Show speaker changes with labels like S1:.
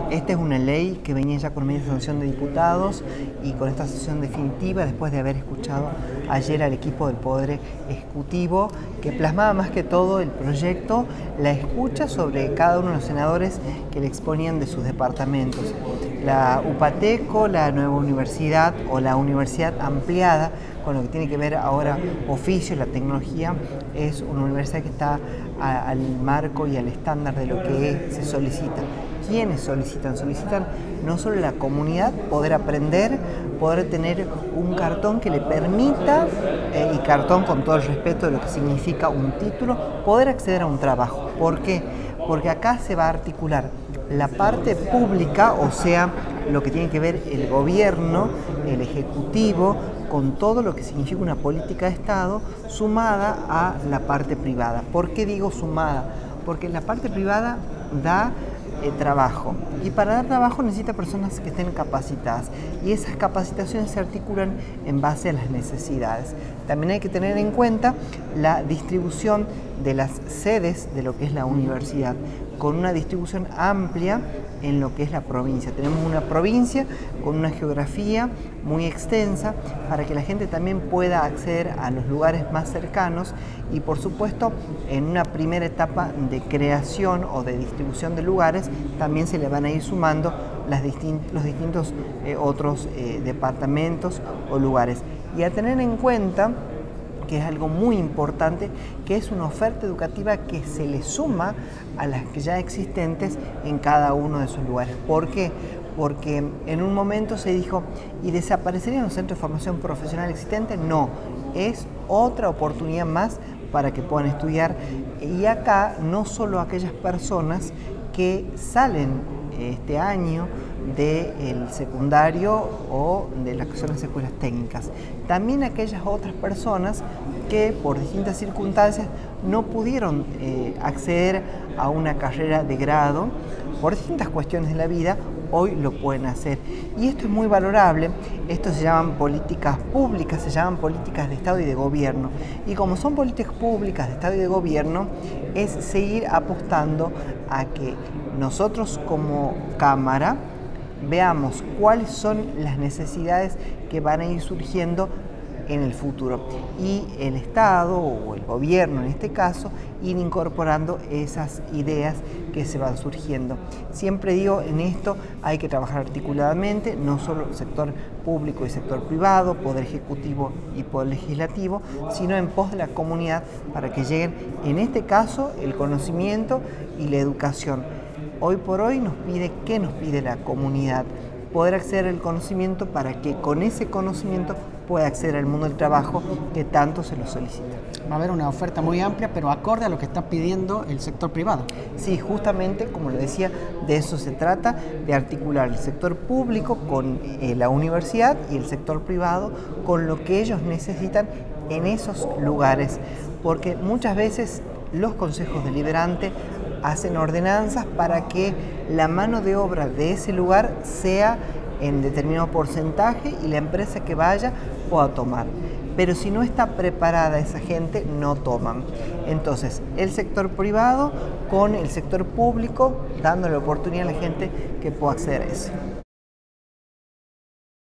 S1: Esta es una ley que venía ya con media sanción de diputados y con esta sanción definitiva, después de haber escuchado ayer al equipo del Poder Ejecutivo, que plasmaba más que todo el proyecto, la escucha sobre cada uno de los senadores que le exponían de sus departamentos. La UPATECO, la nueva universidad o la universidad ampliada, con lo que tiene que ver ahora oficio, la tecnología, es una universidad que está al marco y al estándar de lo que se solicita. ¿Quiénes solicitan? Solicitan no solo la comunidad poder aprender, poder tener un cartón que le permita, y cartón con todo el respeto de lo que significa un título, poder acceder a un trabajo. ¿Por qué? Porque acá se va a articular la parte pública, o sea, lo que tiene que ver el gobierno, el ejecutivo, con todo lo que significa una política de Estado, sumada a la parte privada. ¿Por qué digo sumada? Porque la parte privada da trabajo, y para dar trabajo necesita personas que estén capacitadas, y esas capacitaciones se articulan en base a las necesidades. También hay que tener en cuenta la distribución de las sedes de lo que es la universidad, con una distribución amplia en lo que es la provincia. Tenemos una provincia con una geografía muy extensa para que la gente también pueda acceder a los lugares más cercanos, y por supuesto en una primera etapa de creación o de distribución de lugares también se le van a ir sumando los distintos otros departamentos o lugares. Y a tener en cuenta que es algo muy importante, que es una oferta educativa que se le suma a las que ya existentes en cada uno de esos lugares. ¿Por qué? Porque en un momento se dijo, ¿y desaparecerían los centros de formación profesional existentes? No, es otra oportunidad más para que puedan estudiar. Y acá no solo aquellas personas que salen este año del secundario o de las que son las escuelas técnicas, también aquellas otras personas que por distintas circunstancias no pudieron acceder a una carrera de grado por distintas cuestiones de la vida, hoy lo pueden hacer. Y esto es muy valorable. Esto se llaman políticas públicas, se llaman políticas de Estado y de Gobierno. Y como son políticas públicas de Estado y de Gobierno, es seguir apostando a que nosotros como Cámara veamos cuáles son las necesidades que van a ir surgiendo en el futuro, y el Estado o el gobierno en este caso ir incorporando esas ideas que se van surgiendo. Siempre digo, en esto hay que trabajar articuladamente, no solo el sector público y sector privado, poder ejecutivo y poder legislativo, sino en pos de la comunidad, para que lleguen, en este caso, el conocimiento y la educación. Hoy por hoy ¿qué nos pide la comunidad? Poder acceder al conocimiento para que con ese conocimiento pueda acceder al mundo del trabajo que tanto se lo solicita.
S2: Va a haber una oferta muy amplia, pero acorde a lo que está pidiendo el sector privado.
S1: Sí, justamente, como lo decía, de eso se trata, de articular el sector público con la universidad y el sector privado con lo que ellos necesitan en esos lugares, porque muchas veces los consejos deliberantes hacen ordenanzas para que la mano de obra de ese lugar sea en determinado porcentaje y la empresa que vaya pueda tomar. Pero si no está preparada esa gente, no toman. Entonces, el sector privado con el sector público, dándole oportunidad a la gente que pueda acceder a eso.